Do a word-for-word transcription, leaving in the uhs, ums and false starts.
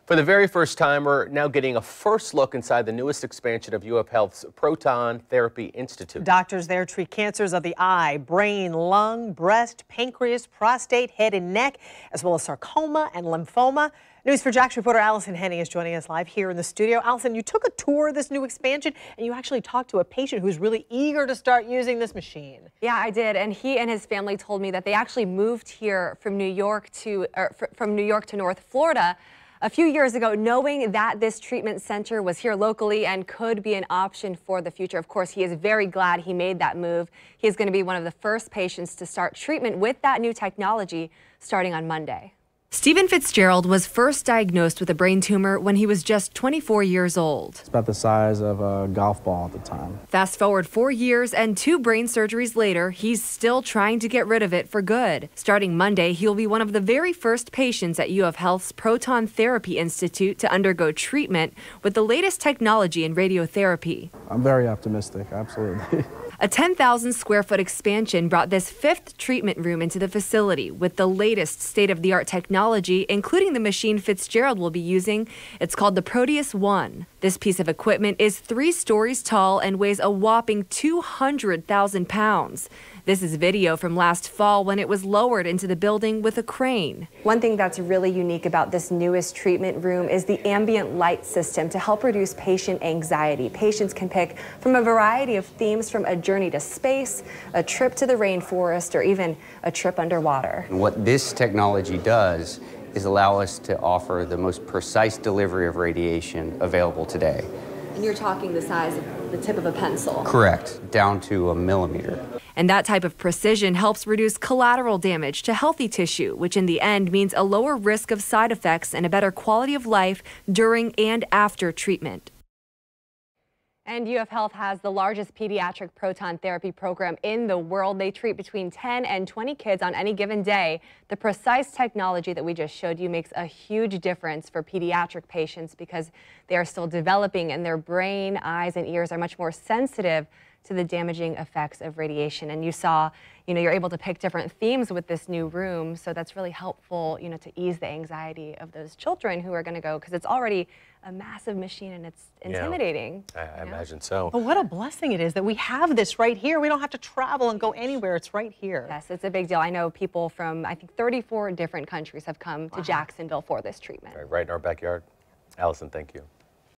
For the very first time, we're now getting a first look inside the newest expansion of U F Health's Proton Therapy Institute. Doctors there treat cancers of the eye, brain, lung, breast, pancreas, prostate, head and neck, as well as sarcoma and lymphoma. News four Jax reporter Allison Henning is joining us live here in the studio. Allison, you took a tour of this new expansion and you actually talked to a patient who's really eager to start using this machine. Yeah, I did, and he and his family told me that they actually moved here from New York to or from New York to North Florida a few years ago, knowing that this treatment center was here locally and could be an option for the future. Of course, he is very glad he made that move. He is going to be one of the first patients to start treatment with that new technology starting on Monday. Stephen Fitzgerald was first diagnosed with a brain tumor when he was just twenty-four years old. It's about the size of a golf ball at the time. Fast forward four years and two brain surgeries later, he's still trying to get rid of it for good. Starting Monday, he'll be one of the very first patients at U F Health's Proton Therapy Institute to undergo treatment with the latest technology in radiotherapy. I'm very optimistic, absolutely. A ten thousand square foot expansion brought this fifth treatment room into the facility with the latest state-of-the-art technology, including the machine Fitzgerald will be using. It's called the Proteus One. This piece of equipment is three stories tall and weighs a whopping two hundred thousand pounds. This is video from last fall when it was lowered into the building with a crane. One thing that's really unique about this newest treatment room is the ambient light system to help reduce patient anxiety. Patients can pick from a variety of themes, from a journey to space, a trip to the rainforest, or even a trip underwater. What this technology does is allow us to offer the most precise delivery of radiation available today. And you're talking the size of the tip of a pencil. Correct, down to a millimeter. And that type of precision helps reduce collateral damage to healthy tissue, which in the end means a lower risk of side effects and a better quality of life during and after treatment. And U F Health has the largest pediatric proton therapy program in the world. They treat between ten and twenty kids on any given day. The precise technology that we just showed you makes a huge difference for pediatric patients because they are still developing and their brain, eyes, and ears are much more sensitive to the damaging effects of radiation. And you saw, you know, you're able to pick different themes with this new room. So that's really helpful, you know, to ease the anxiety of those children who are going to go, because it's already a massive machine and it's intimidating. Yeah, I, I imagine so. But what a blessing it is that we have this right here. We don't have to travel and go anywhere. It's right here. Yes, it's a big deal. I know people from, I think, thirty-four different countries have come Wow. to Jacksonville for this treatment. Right, right in our backyard. Allison, thank you.